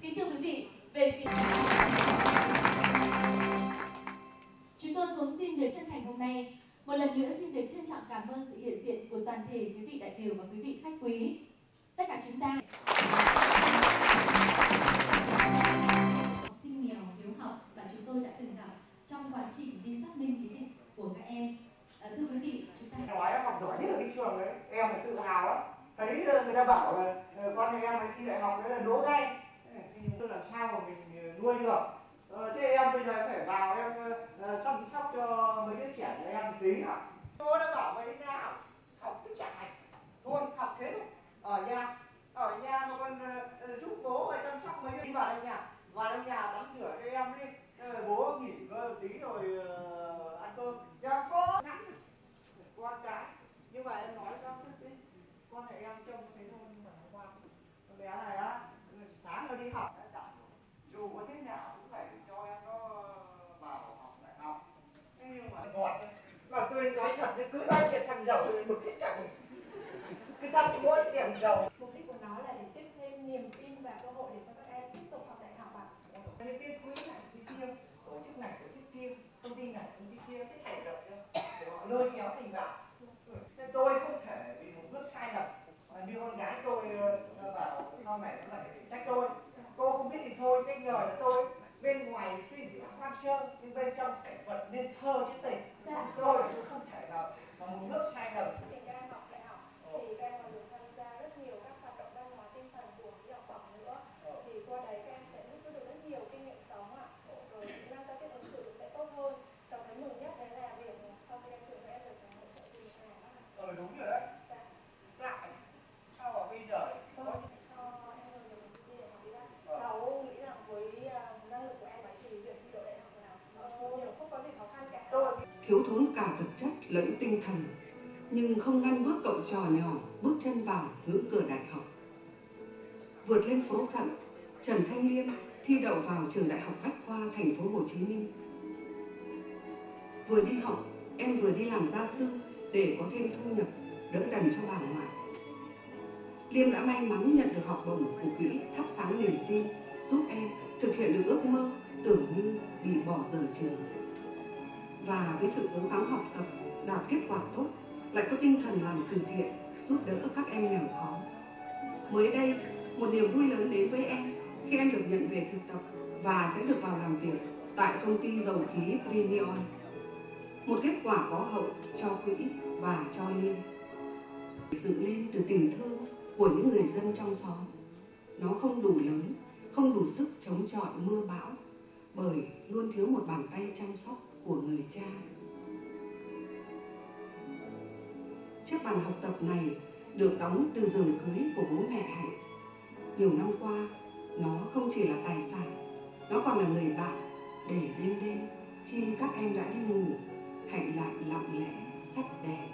Kính thưa quý vị, về phía chúng tôi cũng xin được chân thành hôm nay một lần nữa xin được trân trọng cảm ơn sự hiện diện của toàn thể quý vị đại biểu và quý vị khách quý. Tất cả chúng ta học sinh nghèo hiếu học và chúng tôi đã từng gặp trong quá trình đi xác minh lý lịch của các em. Thưa quý vị, chúng ta nói em học giỏi nhất ở cái trường đấy, em là tự hào lắm. Thấy người ta bảo là con nhà em ấy thi đại học đấy là đỗ ngay, thì tôi làm sao mà mình nuôi được. Thế em bây giờ phải vào em chăm sóc cho mấy đứa trẻ nhà em tí ạ. Tôi đã bảo mấy nhà học cứ chả hành, thôi học thế thôi. Ở nhà mà con giúp bố chăm sóc mấy đứa, đi vào trong nhà tắm rửa cho em đi. Bố nghỉ ngơi một tí rồi ăn cơm. Dạ cô ngắn con cái, nhưng mà em nói cho con này em trông thấy thôi, nhưng mà nó ngoan. Con bé này á, sáng nó đi học đã dặn dù có thế nào cũng phải cho em nó vào học đại học. Thế nhưng mà ngọt đấy. Mà tôi nói thật, cứ nói chuyện xăng dầu thì bực hết cả mình. Cứ thăm mỗi điểm dầu. Mục đích của nó là để tiếp thêm niềm tin và cơ hội để cho các em tiếp tục học đại học ạ. Những cái quỹ này, cái kia, tổ chức này, tổ chức kia, công ty này, công ty kia, cái thành lập để họ lôi kéo mình vào. Thế tôi không thể vì một bước sai lầm như con gái tôi bảo sau này nó lại trách tôi. Cô không biết thì thôi, cái người là tôi bên ngoài thì tuy hoang sơ nhưng bên trong cảnh vật nên thơ chứ tình. Tôi không thể nào mà một bước sai lầm. Thì các em học đại học thì các em còn được tham gia rất nhiều các hoạt động văn hóa tinh thần của đi học bổng nữa. Thì qua đấy các em sẽ rút được rất nhiều kinh nghiệm sống ạ. Rồi kỹ năng giao tiếp ứng xử sẽ tốt hơn. Cháu thấy mừng nhất đấy là việc sau khi em trường các em được hỗ trợ từ nhà ạ. Đúng rồi đấy. Lại sao mà bây giờ Cho em được đi đại học đi đã. Cháu nghĩ rằng với năng lực của em ấy thì việc thi đỗ đại học nào không có gì khó khăn cả. Thiếu thốn cả vật chất lẫn tinh thần, nhưng không ngăn bước cậu trò nhỏ bước chân vào ngưỡng cửa đại học. Vượt lên số phận, Trần Thanh Liêm thi đậu vào trường Đại học Bách khoa thành phố Hồ Chí Minh. Vừa đi học, em vừa đi làm gia sư để có thêm thu nhập đỡ đần cho bà ngoại. Liêm đã may mắn nhận được học bổng của quỹ Thắp Sáng Niềm Tin, giúp em thực hiện được ước mơ tưởng như bị bỏ dở trường. Và với sự cố gắng học tập, đạt kết quả tốt, lại có tinh thần làm từ thiện, giúp đỡ các em nghèo khó. Mới đây, một niềm vui lớn đến với em khi em được nhận về thực tập và sẽ được vào làm việc tại công ty dầu khí Premion. Một kết quả có hậu cho quỹ và cho Liêm. Dựng lên từ tình thương của những người dân trong xóm. Nó không đủ lớn, không đủ sức chống chọi mưa bão, bởi luôn thiếu một bàn tay chăm sóc của người cha. Chiếc bàn học tập này được đóng từ giường cưới của bố mẹ Hạnh. Nhiều năm qua, nó không chỉ là tài sản, nó còn là người bạn để đêm đêm khi các em đã đi ngủ, Hạnh lại lặng lẽ xách đèn.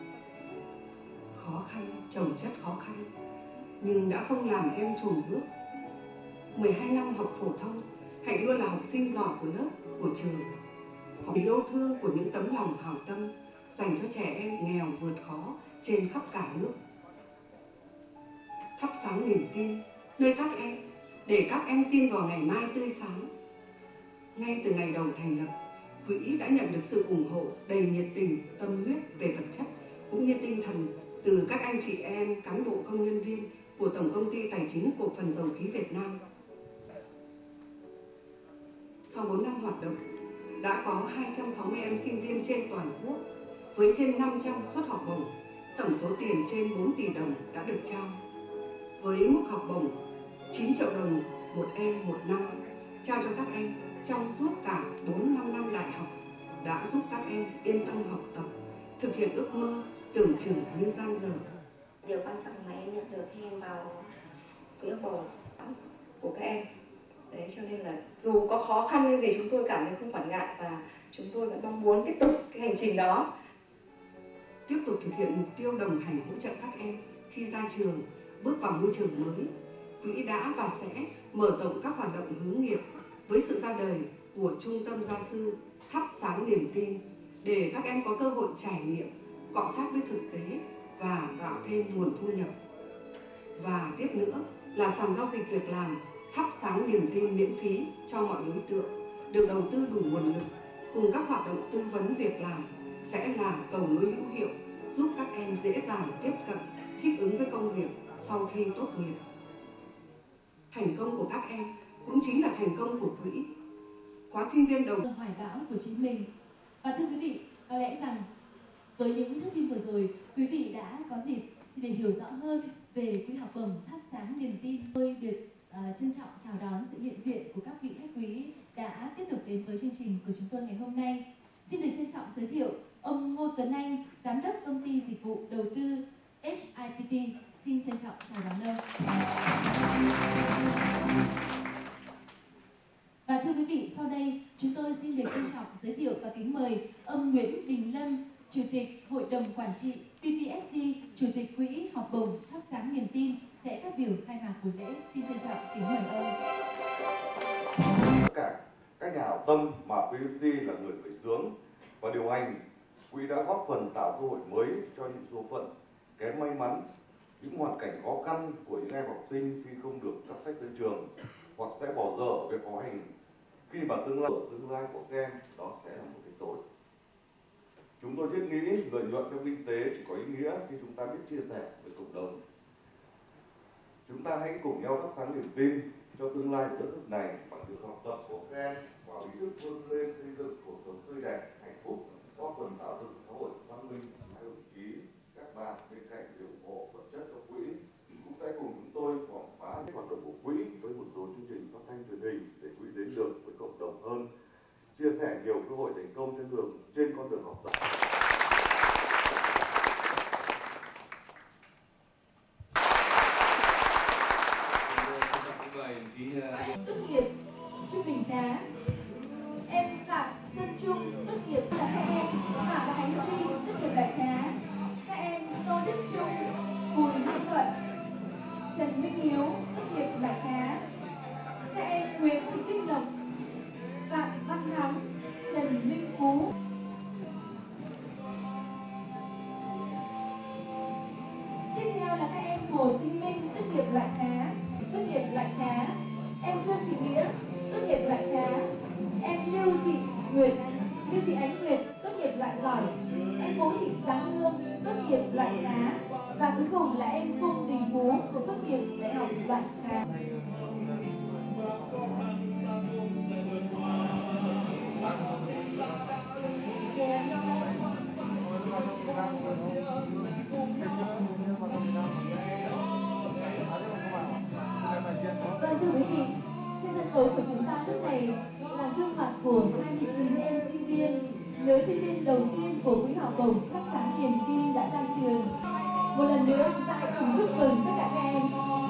Khó khăn, chồng chất khó khăn, nhưng đã không làm em chùn bước. 12 năm học phổ thông, Hạnh luôn là học sinh giỏi của lớp, của trường. Học yêu thương của những tấm lòng hảo tâm dành cho trẻ em nghèo vượt khó trên khắp cả nước. Thắp sáng niềm tin nơi các em, để các em tin vào ngày mai tươi sáng. Ngay từ ngày đầu thành lập, quỹ đã nhận được sự ủng hộ đầy nhiệt tình, tâm huyết về vật chất cũng như tinh thần từ các anh chị em cán bộ công nhân viên của Tổng Công ty Tài chính Cổ phần Dầu khí Việt Nam. Sau 4 năm hoạt động, đã có 260 em sinh viên trên toàn quốc với trên 500 suất học bổng, tổng số tiền trên 4 tỷ đồng đã được trao. Với mức học bổng 9 triệu đồng một em một năm, trao cho các em trong suốt cả 4-5 năm đại học, đã giúp các em yên tâm học tập, thực hiện ước mơ tưởng chừng như dang dở. Điều quan trọng mà em nhận được khi em vào quỹ học bổng của các em. Đấy, cho nên là dù có khó khăn như gì chúng tôi cảm thấy không quản ngại và chúng tôi vẫn mong muốn tiếp tục cái hành trình đó. Tiếp tục thực hiện mục tiêu đồng hành hỗ trợ các em khi ra trường, bước vào môi trường mới, quỹ đã và sẽ mở rộng các hoạt động hướng nghiệp với sự ra đời của Trung tâm Gia sư Thắp Sáng Niềm Tin để các em có cơ hội trải nghiệm, cọ sát với thực tế và tạo thêm nguồn thu nhập. Và tiếp nữa là sàn giao dịch việc làm Thắp Sáng sáng niềm tin miễn phí cho mọi đối tượng, được đầu tư đủ nguồn lực, cùng các hoạt động tư vấn việc làm sẽ là cầu nối hữu hiệu giúp các em dễ dàng tiếp cận, thích ứng với công việc sau khi tốt nghiệp. Thành công của các em cũng chính là thành công của quỹ. Khóa sinh viên đầu hoài bão của chính mình. Và thưa quý vị, có lẽ rằng với những thông tin vừa rồi, quý vị đã có dịp để hiểu rõ hơn về quỹ học bổng thắp sáng niềm tin. Tôi được trân trọng chào đón sự hiện diện của các vị khách quý đã tiếp tục đến với chương trình của chúng tôi ngày hôm nay. Xin được trân trọng giới thiệu ông Ngô Tuấn Anh, Giám đốc Công ty Dịch vụ Đầu tư HIPT. Xin trân trọng chào đón ông. Và thưa quý vị, sau đây chúng tôi xin được trân trọng giới thiệu và kính mời ông Nguyễn Đình Lâm, Chủ tịch Hội đồng Quản trị PPFC, Chủ tịch Quỹ học bổng thắp sáng niềm tin sẽ phát biểu khai mạc buổi lễ. Xin trân trọng kính mời ông. Tất cả các nhà hảo tâm mà PPFC là người khởi xướng và điều hành, quỹ đã góp phần tạo cơ hội mới cho những số phận kém may mắn, những hoàn cảnh khó khăn của những em học sinh khi không được cắp sách tới trường hoặc sẽ bỏ dở việc học hành, khi mà tương lai của các em đó sẽ là một cái tội. Chúng tôi thiết nghĩ lợi nhuận trong kinh tế chỉ có ý nghĩa khi chúng ta biết chia sẻ với cộng đồng. Chúng ta hãy cùng nhau thắp sáng niềm tin cho tương lai của đất nước này bằng việc học tập của các em và ý thức vươn lên xây dựng cuộc sống tươi đẹp, hạnh phúc, góp phần tạo dựng xã hội văn minh. Các đồng chí, các bạn bên cạnh việc ủng hộ vật chất cho quỹ cũng sẽ cùng chúng tôi quảng bá các hoạt động của quỹ với một số chương trình phát thanh truyền hình để quỹ đến được với cộng đồng hơn, chia sẻ nhiều cơ hội thành công trên con đường học tập. Tốt nghiệp Trung Bình Cá, em Phạm Xuân Trung tốt nghiệp là các em Phạm và Khánh Duy tốt nghiệp Đại Khá, các em Tô Đức Trung, Bùi Minh Thuận, Trần Minh Hiếu tốt nghiệp Đại Khá, các em Nguyễn Thị Bích Lộc, Phạm Văn Thắng, Trần Minh Phú. Tiếp theo là các em Hồ Sinh Minh tốt nghiệp Đại Khá, em Dương Thị Nghĩa tốt nghiệp loại khá, em Lưu Thị Ánh Nguyệt tốt nghiệp loại giỏi, em Vũ Thị Giáng Hương tốt nghiệp loại khá và cuối cùng là em Cung Đình Phú cũng tốt nghiệp đại học loại khá. Vâng, thưa quý vị, trên sân khấu của chúng ta lúc này là gương mặt của 29 em sinh viên, lứa sinh viên đầu tiên của quỹ học bổng thắp sáng niềm tin đã ra trường. Một lần nữa chúng ta hãy cùng chúc mừng tất cả các em.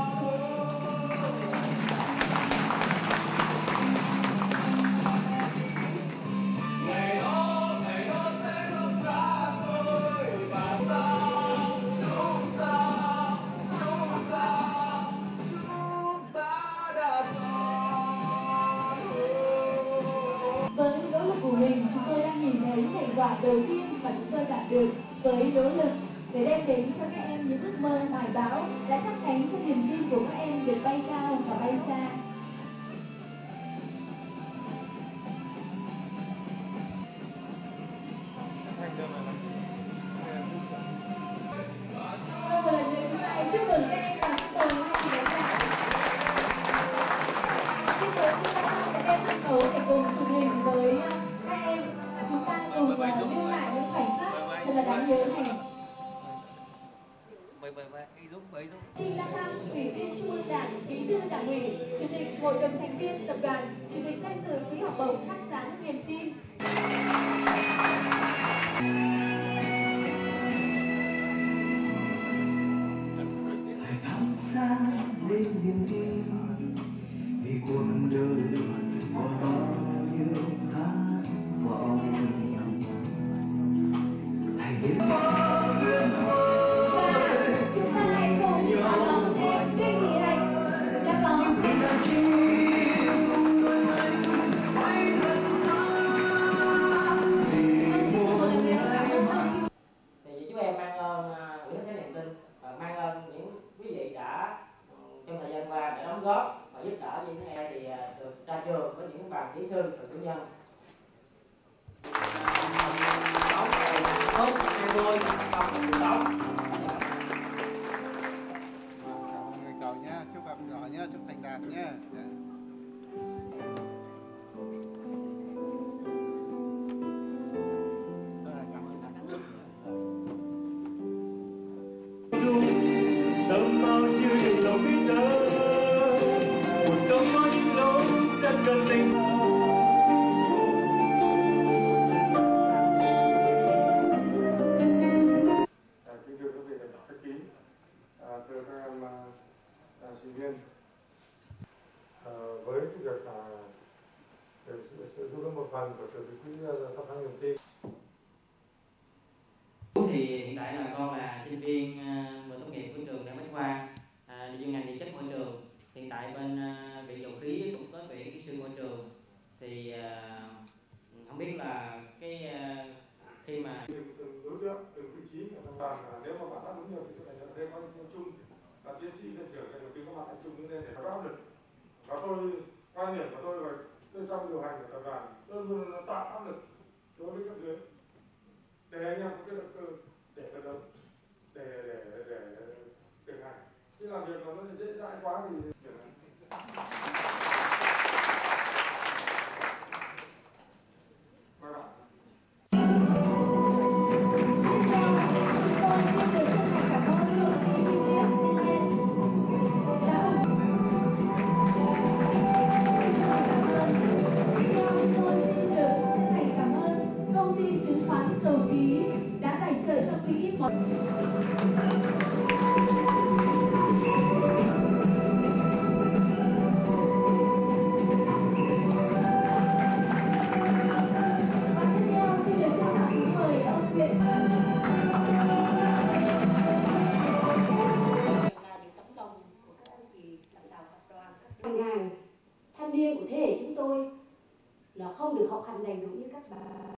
Với nỗ lực của mình, chúng tôi đang nhìn thấy thành quả đầu tiên mà chúng tôi đạt được với nỗ lực để đem đến cho các em những ước mơ hoài bão đã chắc chắn cho niềm tin của các em được bay cao và bay xa. Và một lần nữa chúng ta hãy chúc mừng các em bằng sân khấu hai kỳ đánh đạo. Tiếp tới chúng ta sẽ đem sân khấu để cùng chụp hình với các em và chúng ta cùng lưu lại những khoảnh khắc thật là đáng nhớ này. Đinh La Thăng, Ủy viên Trung ương Đảng, Bí thư Đảng ủy, Chủ tịch Hội đồng thành viên Tập đoàn, Chủ tịch danh dự Quỹ học bổng thắp sáng niềm tin. Hãy thắp sáng lên niềm tin vì cuộc đời còn bao nhiêu khát vọng. Hãy đến Chúng ta hãy cùng chào đón thêm Đinh Thị Hạnh đã có thì chú em mang ơn quỹ thắp sáng niềm tin và mang ơn những quý vị đã trong thời gian qua đã đóng góp và giúp đỡ đỡ gì thế này thì được ra trường với những bằng kỹ sư và cử nhân. Tốt này tốt hai vui không tốt. Cậu nhé, chúc gặp giỏi nhé, chúc thành đạt nhé. Tâm bao nhiêu điều lòng biết đỡ, cuộc sống có những lúc rất cần tình. Kính thưa quý vị đại biểu khách quý, thưa các em sinh viên, với cái việc sẽ giúp đỡ một phần của quỹ thắp sáng niềm tin. Thì hiện tại là con là sinh viên vừa tốt nghiệp của trường Đại học Bách Khoa, chuyên ngành địa chất môi trường. Hiện tại bên viện dầu khí cũng có tuyển kỹ sư môi trường. Thì không biết là cái khi mà từng đối tượng, từng vị trí ở trong đoàn, nếu mà bạn đáp ứng được thì có thể thêm có những chung là tiến sĩ viện trưởng hay là khi các bạn chung đứng lên để có áp lực. Và tôi quan điểm của tôi là trong điều hành của tập đoàn luôn luôn nó tạo áp lực đối với cấp dưới để anh em có cái động cơ để phấn đấu, để thực hành. Chứ làm việc mà nó dễ dãi quá thì thanh niên của thế hệ chúng tôi là không được học hành đầy đủ như các bạn.